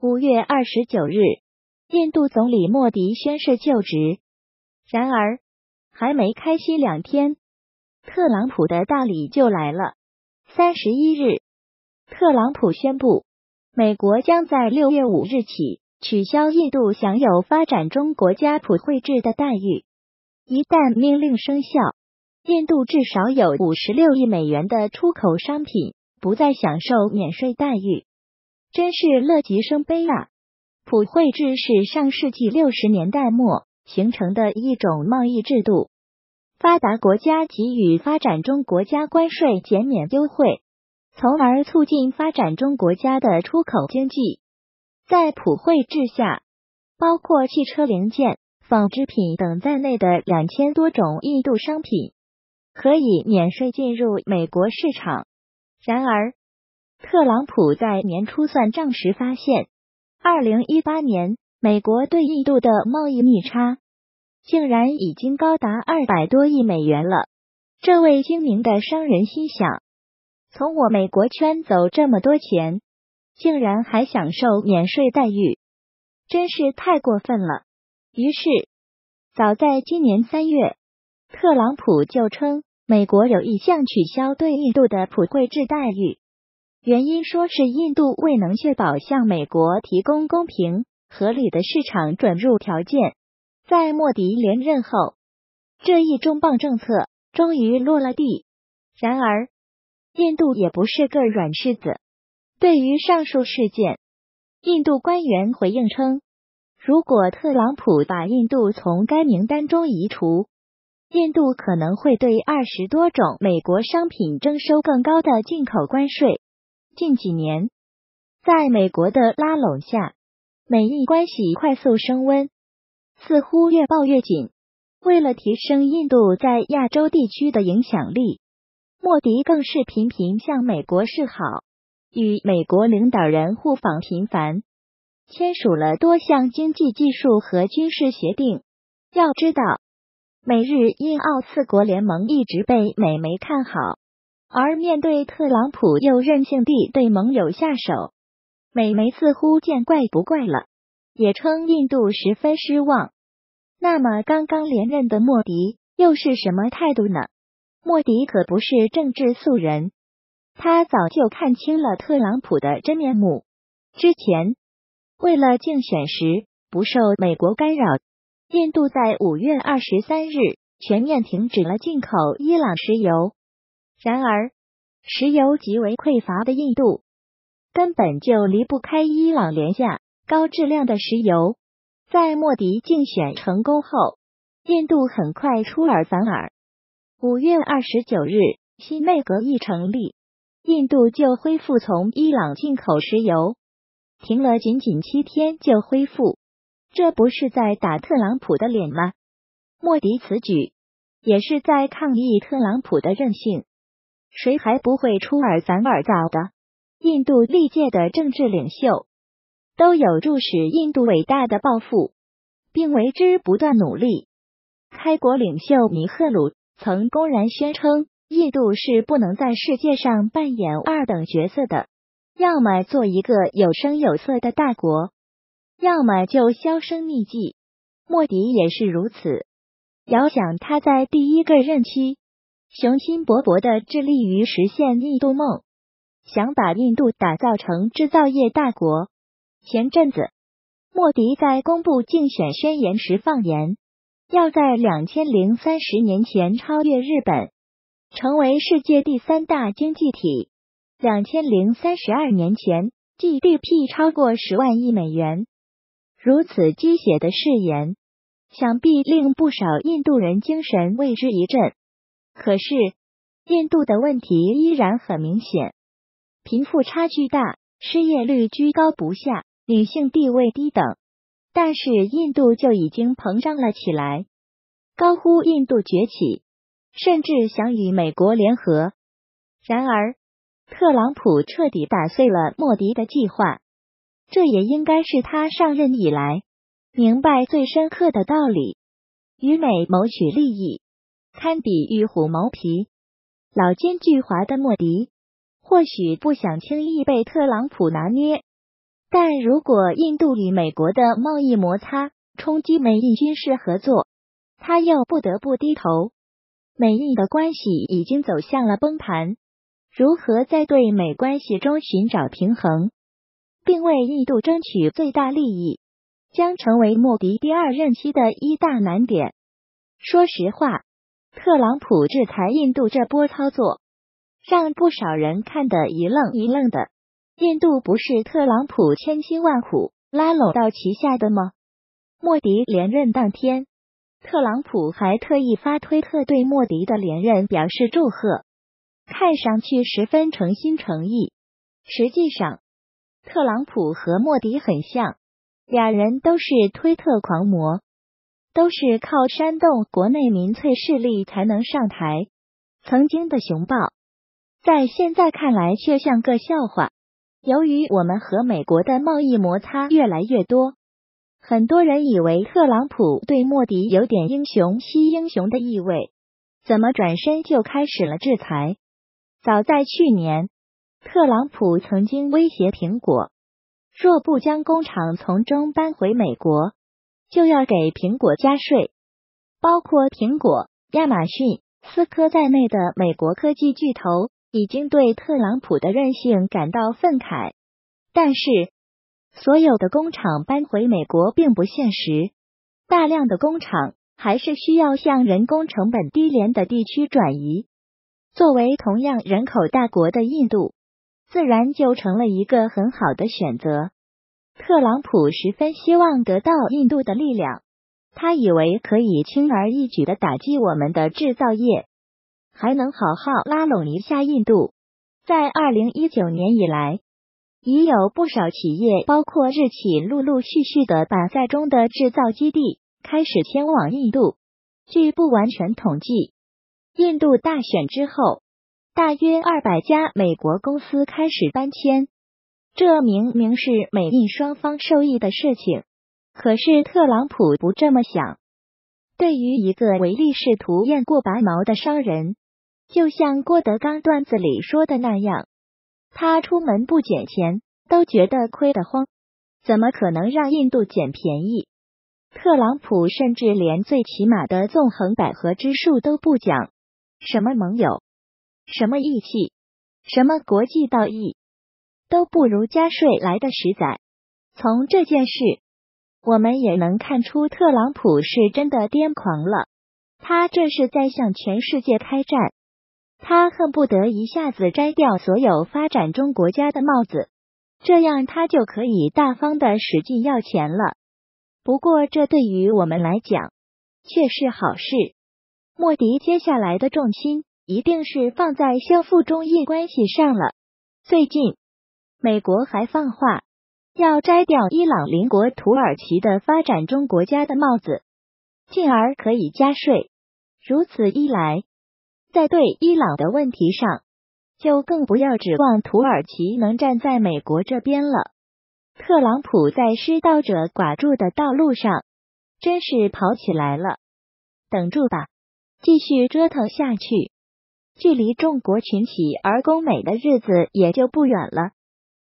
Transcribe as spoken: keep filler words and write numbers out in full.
五月二十九日，印度总理莫迪宣誓就职。然而，还没开息两天，特朗普的大礼就来了。三十一日，特朗普宣布，美国将在六月五日起取消印度享有发展中国家普惠制的待遇。一旦命令生效，印度至少有五十六亿美元的出口商品不再享受免税待遇，真是乐极生悲啊！普惠制是上世纪六十年代末形成的一种贸易制度，发达国家给予发展中国家关税减免优惠，从而促进发展中国家的出口经济。在普惠制下，包括汽车零件、纺织品等在内的两千多种印度商品可以免税进入美国市场。然而，特朗普在年初算账时发现，二零一八年美国对印度的贸易逆差竟然已经高达二百多亿美元了。这位精明的商人心想，从我美国圈走这么多钱，竟然还享受免税待遇，真是太过分了。于是，早在今年三月，特朗普就称美国有意向取消对印度的普惠制待遇，原因说是印度未能确保向美国提供公平合理的市场准入条件。在莫迪连任后，这一重磅政策终于落了地。然而，印度也不是个软柿子。对于上述事件，印度官员回应称，如果特朗普把印度从该名单中移除，印度可能会对二十多种美国商品征收更高的进口关税。近几年，在美国的拉拢下，美印关系快速升温，似乎越抱越紧。为了提升印度在亚洲地区的影响力，莫迪更是频频向美国示好，与美国领导人互访频繁，签署了多项经济技术和军事协定。要知道，美日印澳四国联盟一直被美媒看好，而面对特朗普又任性地对盟友下手，美媒似乎见怪不怪了，也称印度十分失望。那么刚刚连任的莫迪又是什么态度呢？莫迪可不是政治素人，他早就看清了特朗普的真面目。之前，为了竞选时不受美国干扰，印度在五月二十三日全面停止了进口伊朗石油。然而，石油极为匮乏的印度根本就离不开伊朗廉价、高质量的石油。在莫迪竞选成功后，印度很快出尔反尔。五月二十九日，新内阁一成立，印度就恢复从伊朗进口石油，停了仅仅七天就恢复，这不是在打特朗普的脸吗？莫迪此举也是在抗议特朗普的任性，谁还不会出尔反尔造的？印度历届的政治领袖都有助使印度伟大的抱负，并为之不断努力。开国领袖尼赫鲁曾公然宣称，印度是不能在世界上扮演二等角色的，要么做一个有声有色的大国，要么就销声匿迹。莫迪也是如此。遥想他在第一个任期，雄心勃勃地致力于实现印度梦，想把印度打造成制造业大国。前阵子，莫迪在公布竞选宣言时放言，要在两千零三十年前超越日本，成为世界第三大经济体。两千零三十二年前 ，G D P 超过十万亿美元。如此鸡血的誓言，想必令不少印度人精神为之一振。可是，印度的问题依然很明显，贫富差距大，失业率居高不下，女性地位低等。但是印度就已经膨胀了起来，高呼印度崛起，甚至想与美国联合。然而，特朗普彻底打碎了莫迪的计划，这也应该是他上任以来明白最深刻的道理。与美谋取利益，堪比与虎谋皮。老奸巨猾的莫迪或许不想轻易被特朗普拿捏， 但如果印度与美国的贸易摩擦冲击美印军事合作，他又不得不低头。美印的关系已经走向了崩盘，如何在对美关系中寻找平衡，并为印度争取最大利益，将成为莫迪第二任期的一大难点。说实话，特朗普制裁印度这波操作，让不少人看得一愣一愣的。印度不是特朗普千辛万苦拉拢到旗下的吗？莫迪连任当天，特朗普还特意发推特对莫迪的连任表示祝贺，看上去十分诚心诚意。实际上，特朗普和莫迪很像，俩人都是推特狂魔，都是靠煽动国内民粹势力才能上台。曾经的熊抱，在现在看来却像个笑话。由于我们和美国的贸易摩擦越来越多，很多人以为特朗普对莫迪有点英雄惜英雄的意味，怎么转身就开始了制裁？早在去年，特朗普曾经威胁苹果，若不将工厂从中搬回美国，就要给苹果加税。包括苹果、亚马逊、思科在内的美国科技巨头已经对特朗普的任性感到愤慨。但是，所有的工厂搬回美国并不现实，大量的工厂还是需要向人工成本低廉的地区转移。作为同样人口大国的印度，自然就成了一个很好的选择。特朗普十分希望得到印度的力量，他以为可以轻而易举地打击我们的制造业，还能好好拉拢一下印度。在二零一九年以来，已有不少企业，包括日企，陆陆续续的把在中的制造基地开始迁往印度。据不完全统计，印度大选之后，大约二百家美国公司开始搬迁。这明明是美印双方受益的事情，可是特朗普不这么想。对于一个唯利是图、雁过拔毛的商人，就像郭德纲段子里说的那样，他出门不捡钱都觉得亏得慌，怎么可能让印度捡便宜？特朗普甚至连最起码的纵横捭阖之术都不讲，什么盟友，什么义气，什么国际道义，都不如加税来的实在。从这件事，我们也能看出特朗普是真的癫狂了，他这是在向全世界开战。他恨不得一下子摘掉所有发展中国家的帽子，这样他就可以大方的使劲要钱了。不过这对于我们来讲却是好事。莫迪接下来的重心一定是放在修复中印关系上了。最近，美国还放话要摘掉伊朗邻国土耳其的发展中国家的帽子，进而可以加税。如此一来，在对伊朗的问题上，就更不要指望土耳其能站在美国这边了。特朗普在失道者寡助的道路上，真是跑起来了。等住吧，继续折腾下去，距离众国群起而攻美的日子也就不远了。